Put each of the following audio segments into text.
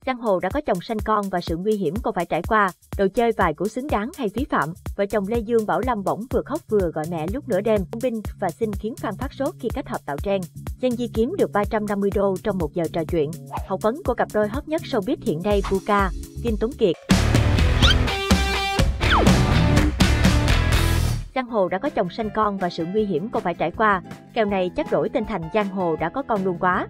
Giang hồ đã có chồng sanh con và sự nguy hiểm cô phải trải qua, đồ chơi vài củ xứng đáng hay phí phạm. Vợ chồng Lê Dương Bảo Lâm bỗng vừa khóc vừa gọi mẹ lúc nửa đêm. Binh và Xin khiến fan phát sốt khi kết hợp tạo trend. Gen Z kiếm được 350 đô trong 1 giờ trò chuyện. Hậu vấn của cặp đôi hot nhất showbiz hiện nay Puka, Kim Tuấn Kiệt. Giang hồ đã có chồng sanh con và sự nguy hiểm cô phải trải qua. Kèo này chắc đổi tên thành Giang hồ đã có con luôn quá.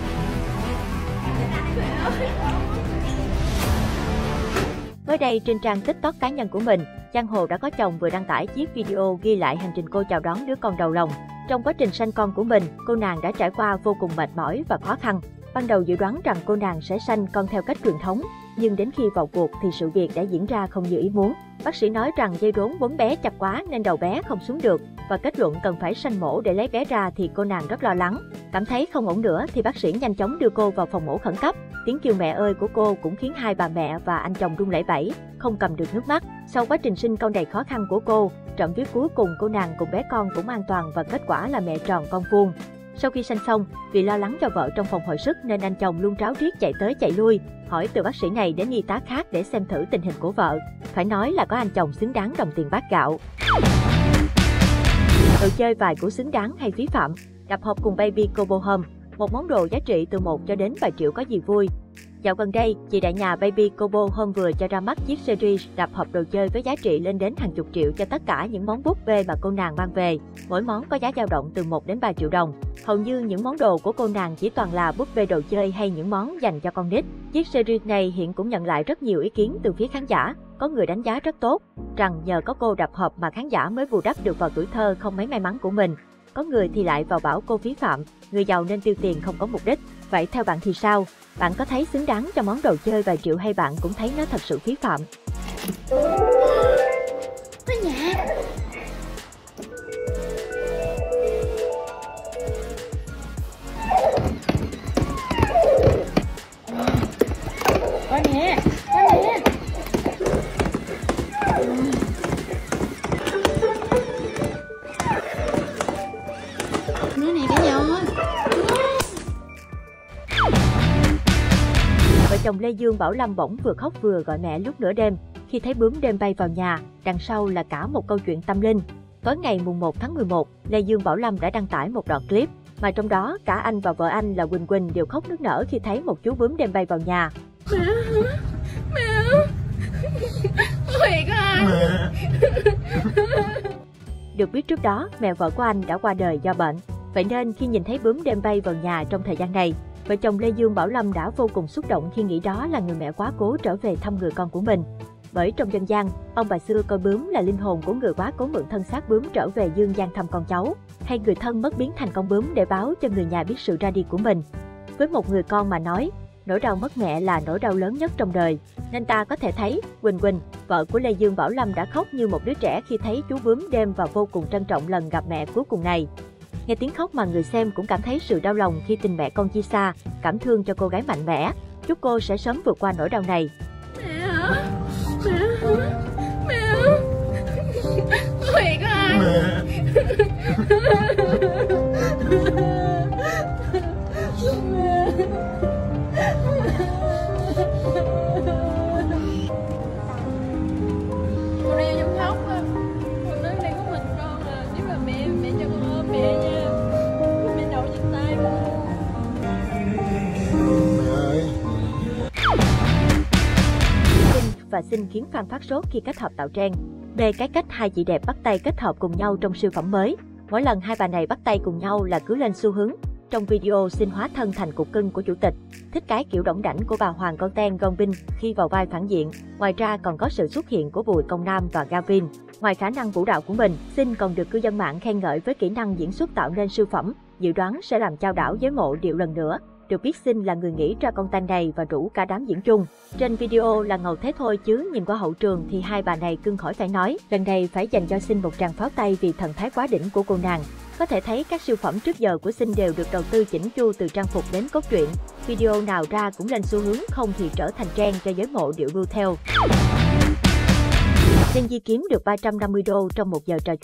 Mới đây trên trang TikTok cá nhân của mình, Giang hồ đã có chồng vừa đăng tải chiếc video ghi lại hành trình cô chào đón đứa con đầu lòng. Trong quá trình sanh con của mình, cô nàng đã trải qua vô cùng mệt mỏi và khó khăn. Ban đầu dự đoán rằng cô nàng sẽ sanh con theo cách truyền thống, nhưng đến khi vào cuộc thì sự việc đã diễn ra không như ý muốn. Bác sĩ nói rằng dây rốn vốn bé chặt quá nên đầu bé không xuống được và kết luận cần phải sanh mổ để lấy bé ra thì cô nàng rất lo lắng. Cảm thấy không ổn nữa thì bác sĩ nhanh chóng đưa cô vào phòng mổ khẩn cấp. Tiếng kêu mẹ ơi của cô cũng khiến hai bà mẹ và anh chồng run lẩy bẩy, không cầm được nước mắt. Sau quá trình sinh con đầy khó khăn của cô, trộm vía cuối cùng cô nàng cùng bé con cũng an toàn và kết quả là mẹ tròn con vuông. Sau khi sanh xong, vì lo lắng cho vợ trong phòng hồi sức nên anh chồng luôn ráo riết chạy tới chạy lui, hỏi từ bác sĩ này đến y tá khác để xem thử tình hình của vợ. Phải nói là có anh chồng xứng đáng đồng tiền bát gạo. Đồ chơi vài củ xứng đáng hay phí phạm, đập hộp cùng Baby Kobo Home, một món đồ giá trị từ 1 cho đến vài triệu có gì vui. Dạo gần đây, chị đại nhà Baby Kobo Home vừa cho ra mắt chiếc series đập hộp đồ chơi với giá trị lên đến hàng chục triệu cho tất cả những món búp bê mà cô nàng mang về. Mỗi món có giá dao động từ 1 đến 3 triệu đồng. Hầu như những món đồ của cô nàng chỉ toàn là búp bê đồ chơi hay những món dành cho con nít. Chiếc series này hiện cũng nhận lại rất nhiều ý kiến từ phía khán giả. Có người đánh giá rất tốt, rằng nhờ có cô đập hộp mà khán giả mới bù đắp được vào tuổi thơ không mấy may mắn của mình. Có người thì lại vào bảo cô phí phạm, người giàu nên tiêu tiền không có mục đích. Vậy theo bạn thì sao? Bạn có thấy xứng đáng cho món đồ chơi vài triệu hay bạn cũng thấy nó thật sự phí phạm? Có nhà. Có nè, có nè. Nữa nè cả nhà ơi. Vợ chồng Lê Dương Bảo Lâm bỗng vừa khóc vừa gọi mẹ lúc nửa đêm khi thấy bướm đêm bay vào nhà, đằng sau là cả một câu chuyện tâm linh. Tối ngày mùng 1 tháng 11, Lê Dương Bảo Lâm đã đăng tải một đoạn clip mà trong đó cả anh và vợ anh là Quỳnh Quỳnh đều khóc nức nở khi thấy một chú bướm đêm bay vào nhà. Mẹ Thiệt à. Được biết trước đó, mẹ vợ của anh đã qua đời do bệnh. Vậy nên khi nhìn thấy bướm đêm bay vào nhà trong thời gian này, vợ chồng Lê Dương Bảo Lâm đã vô cùng xúc động khi nghĩ đó là người mẹ quá cố trở về thăm người con của mình. Bởi trong dân gian, ông bà xưa coi bướm là linh hồn của người quá cố mượn thân xác bướm trở về dương gian thăm con cháu, hay người thân mất biến thành con bướm để báo cho người nhà biết sự ra đi của mình. Với một người con mà nói, nỗi đau mất mẹ là nỗi đau lớn nhất trong đời, nên ta có thể thấy Quỳnh Quỳnh, vợ của Lê Dương Bảo Lâm đã khóc như một đứa trẻ khi thấy chú bướm đêm và vô cùng trân trọng lần gặp mẹ cuối cùng này. Nghe tiếng khóc mà người xem cũng cảm thấy sự đau lòng khi tình mẹ con chia xa, cảm thương cho cô gái mạnh mẽ. Chúc cô sẽ sớm vượt qua nỗi đau này. Mẹ hả? Mẹ hả? Thiệt à. Con đi trong khóc á. Con nói đây có mình con à. Nếu là mẹ cho con ôm mẹ nha. Mẹ đậu trên tay con. Và Xin khiến fan phát sốt khi kết hợp tạo trend. Về cái cách hai chị đẹp bắt tay kết hợp cùng nhau trong siêu phẩm mới. Mỗi lần hai bà này bắt tay cùng nhau là cứ lên xu hướng. Trong video Xin hóa thân thành cục cưng của chủ tịch, thích cái kiểu đỏng đảnh của bà Hoàng Con Ten Gong Binh khi vào vai phản diện. Ngoài ra còn có sự xuất hiện của Bùi Công Nam và Gavin. Ngoài khả năng vũ đạo của mình, Xin còn được cư dân mạng khen ngợi với kỹ năng diễn xuất tạo nên siêu phẩm, dự đoán sẽ làm chao đảo giới mộ điệu lần nữa. Được biết Xin là người nghĩ ra con tên này và rủ cả đám diễn chung. Trên video là ngầu thế thôi chứ nhìn qua hậu trường thì hai bà này cưng khỏi phải nói. Lần này phải dành cho Xin một tràng pháo tay vì thần thái quá đỉnh của cô nàng. Có thể thấy các siêu phẩm trước giờ của Xin đều được đầu tư chỉnh chu từ trang phục đến cốt truyện. Video nào ra cũng lên xu hướng, không thì trở thành trend cho giới mộ điệu đu theo. Gen Z kiếm được 350 đô trong 1 giờ trò chuyện.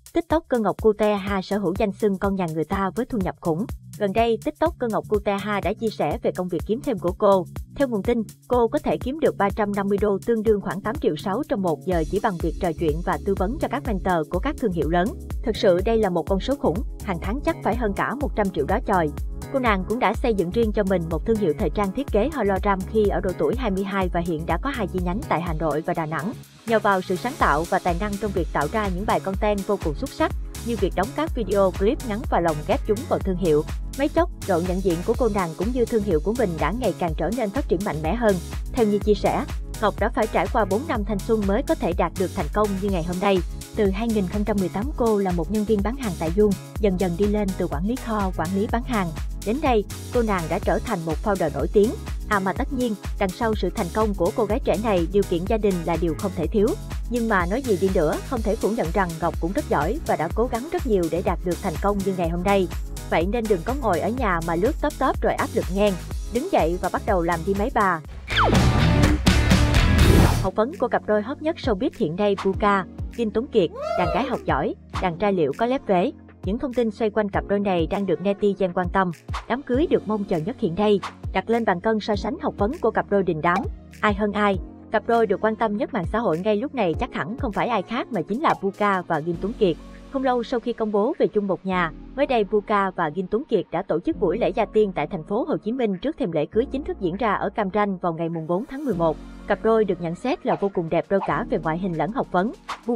TikToker Ngọc Cuteha sở hữu danh xưng con nhà người ta với thu nhập khủng. Gần đây, TikToker Ngọc Cuteha đã chia sẻ về công việc kiếm thêm của cô. Theo nguồn tin, cô có thể kiếm được 350 đô tương đương khoảng 8,6 triệu trong 1 giờ chỉ bằng việc trò chuyện và tư vấn cho các mentor của các thương hiệu lớn. Thực sự đây là một con số khủng, hàng tháng chắc phải hơn cả 100 triệu đó chòi. Cô nàng cũng đã xây dựng riêng cho mình một thương hiệu thời trang thiết kế hologram khi ở độ tuổi 22 và hiện đã có 2 chi nhánh tại Hà Nội và Đà Nẵng. Nhờ vào sự sáng tạo và tài năng trong việc tạo ra những bài content vô cùng xuất sắc, như việc đóng các video clip ngắn và lồng ghép chúng vào thương hiệu. Mấy chốc, độ nhận diện của cô nàng cũng như thương hiệu của mình đã ngày càng trở nên phát triển mạnh mẽ hơn. Theo như chia sẻ, Ngọc đã phải trải qua 4 năm thanh xuân mới có thể đạt được thành công như ngày hôm nay. Từ 2018 cô là một nhân viên bán hàng tại Dung, dần dần đi lên từ quản lý kho, quản lý bán hàng. Đến đây, cô nàng đã trở thành một founder nổi tiếng. Mà tất nhiên, đằng sau sự thành công của cô gái trẻ này, điều kiện gia đình là điều không thể thiếu. Nhưng mà nói gì đi nữa, không thể phủ nhận rằng Ngọc cũng rất giỏi và đã cố gắng rất nhiều để đạt được thành công như ngày hôm nay. Vậy nên đừng có ngồi ở nhà mà lướt top rồi áp lực ngang. Đứng dậy và bắt đầu làm đi mấy bà. Học vấn của cặp đôi hot nhất showbiz hiện nay Puka, Kim Tuấn Kiệt, đàn gái học giỏi, đàn trai liệu có lép vế. Những thông tin xoay quanh cặp đôi này đang được netizen quan tâm. Đám cưới được mong chờ nhất hiện nay, đặt lên bàn cân so sánh học vấn của cặp đôi đình đám. Ai hơn ai? Cặp đôi được quan tâm nhất mạng xã hội ngay lúc này chắc hẳn không phải ai khác mà chính là Puka và Kim Tuấn Kiệt. Không lâu sau khi công bố về chung một nhà, mới đây Puka và Kim Tuấn Kiệt đã tổ chức buổi lễ gia tiên tại thành phố Hồ Chí Minh trước thềm lễ cưới chính thức diễn ra ở Cam Ranh vào ngày 4 tháng 11. Cặp đôi được nhận xét là vô cùng đẹp đôi cả về ngoại hình lẫn học vấn.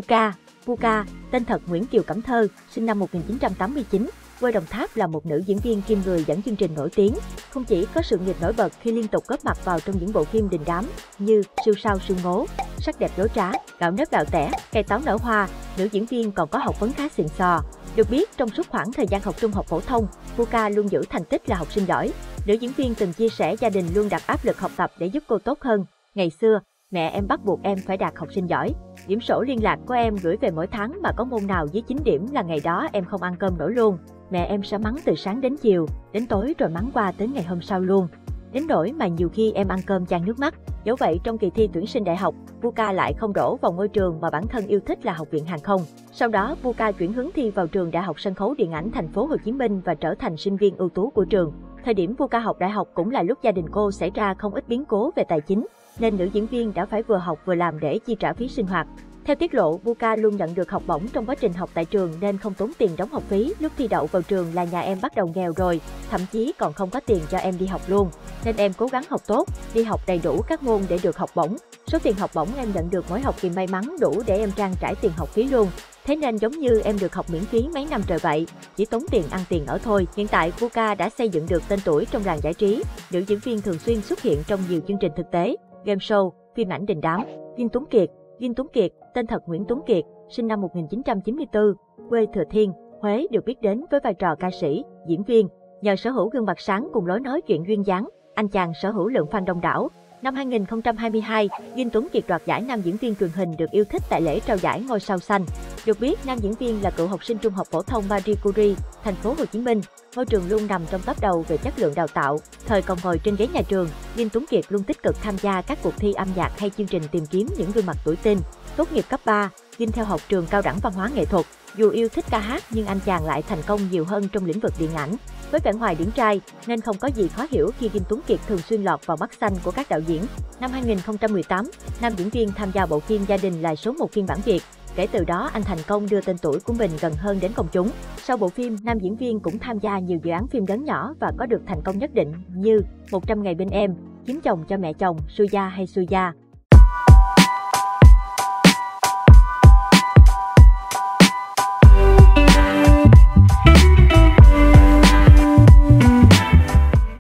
Puka, tên thật Nguyễn Kiều Cẩm Thơ, sinh năm 1989, quê Đồng Tháp, là một nữ diễn viên kiêm người dẫn chương trình nổi tiếng. Không chỉ có sự nghiệp nổi bật khi liên tục góp mặt vào trong những bộ phim đình đám như Siêu sao sương ngố, Sắc đẹp dối trá, Gạo nếp gạo tẻ, Cây táo nở hoa, nữ diễn viên còn có học vấn khá xịn sò. Được biết, trong suốt khoảng thời gian học trung học phổ thông, Puka luôn giữ thành tích là học sinh giỏi. Nữ diễn viên từng chia sẻ gia đình luôn đặt áp lực học tập để giúp cô tốt hơn. Ngày xưa, mẹ em bắt buộc em phải đạt học sinh giỏi. Điểm sổ liên lạc của em gửi về mỗi tháng mà có môn nào dưới 9 điểm là ngày đó em không ăn cơm nổi luôn. Mẹ em sẽ mắng từ sáng đến chiều, đến tối rồi mắng qua tới ngày hôm sau luôn. Đến nỗi mà nhiều khi em ăn cơm chan nước mắt. Dẫu vậy, trong kỳ thi tuyển sinh đại học, Puka lại không đổ vào ngôi trường mà bản thân yêu thích là Học viện Hàng không. Sau đó, Puka chuyển hướng thi vào trường Đại học Sân khấu Điện ảnh thành phố Hồ Chí Minh và trở thành sinh viên ưu tú của trường. Thời điểm Puka học đại học cũng là lúc gia đình cô xảy ra không ít biến cố về tài chính, nên nữ diễn viên đã phải vừa học vừa làm để chi trả phí sinh hoạt. Theo tiết lộ, Puka luôn nhận được học bổng trong quá trình học tại trường nên không tốn tiền đóng học phí. Lúc thi đậu vào trường là nhà em bắt đầu nghèo rồi, thậm chí còn không có tiền cho em đi học luôn. Nên em cố gắng học tốt, đi học đầy đủ các môn để được học bổng. Số tiền học bổng em nhận được mỗi học kỳ may mắn đủ để em trang trải tiền học phí luôn. Thế nên giống như em được học miễn phí mấy năm trời vậy, chỉ tốn tiền ăn tiền ở thôi. Hiện tại Puka đã xây dựng được tên tuổi trong làng giải trí. Nữ diễn viên thường xuyên xuất hiện trong nhiều chương trình thực tế, game show, phim ảnh đình đám. Kim Tuấn Kiệt, tên thật Nguyễn Tuấn Kiệt, sinh năm 1994, quê Thừa Thiên, Huế, được biết đến với vai trò ca sĩ, diễn viên. Nhờ sở hữu gương mặt sáng cùng lối nói chuyện duyên dáng, anh chàng sở hữu lượng fan đông đảo. Năm 2022, Kim Tuấn Kiệt đoạt giải nam diễn viên truyền hình được yêu thích tại lễ trao giải Ngôi sao xanh. Được biết, nam diễn viên là cựu học sinh trung học phổ thông Marie Curie, thành phố Hồ Chí Minh. Ngôi trường luôn nằm trong top đầu về chất lượng đào tạo. Thời còn ngồi trên ghế nhà trường, Kim Tuấn Kiệt luôn tích cực tham gia các cuộc thi âm nhạc hay chương trình tìm kiếm những gương mặt tuổi teen. Tốt nghiệp cấp 3, Kim theo học trường cao đẳng văn hóa nghệ thuật. Dù yêu thích ca hát nhưng anh chàng lại thành công nhiều hơn trong lĩnh vực điện ảnh. Với vẻ ngoài điển trai nên không có gì khó hiểu khi Kim Tuấn Kiệt thường xuyên lọt vào mắt xanh của các đạo diễn. Năm 2018, nam diễn viên tham gia bộ phim Gia đình là số 1 phiên bản Việt. Kể từ đó anh thành công đưa tên tuổi của mình gần hơn đến công chúng. Sau bộ phim, nam diễn viên cũng tham gia nhiều dự án phim lớn nhỏ và có được thành công nhất định như 100 ngày bên em, Kiếm chồng cho mẹ chồng, Suya hay Suya.